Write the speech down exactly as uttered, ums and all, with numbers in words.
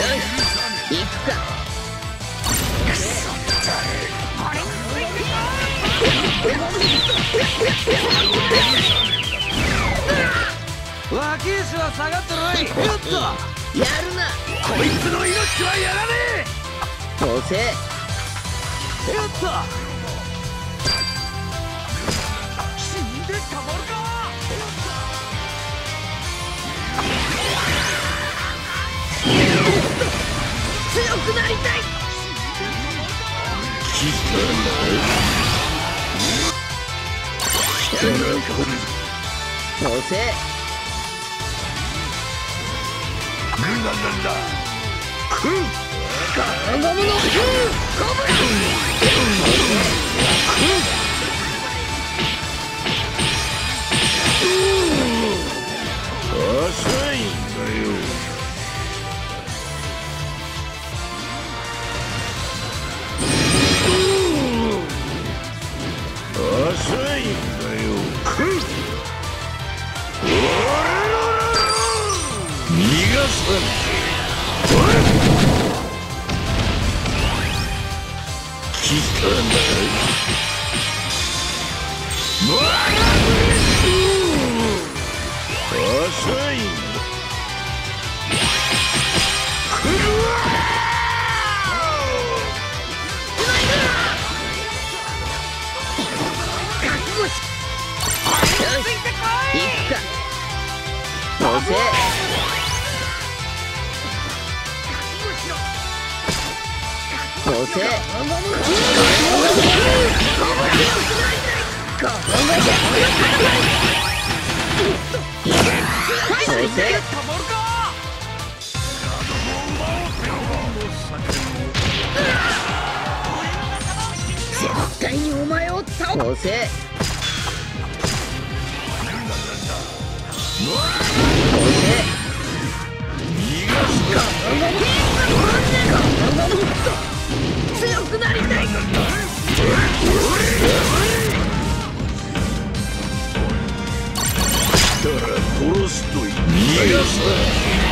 行くか。 脇石は下がってろい。よっとやるな。 こいつの命はやらねどうせ。 え。よっと死んでたまるか。 強くなりたい。どうせ。 なんだなんだ。 ガラガムのコブラ。 浅いんだよ。浅いんだよ。逃がさん。来たな。浅いんだ。 どうせ。どうせ。絶対にお前を倒す。どうせ。強くなりたい。 殺すと言ったよ。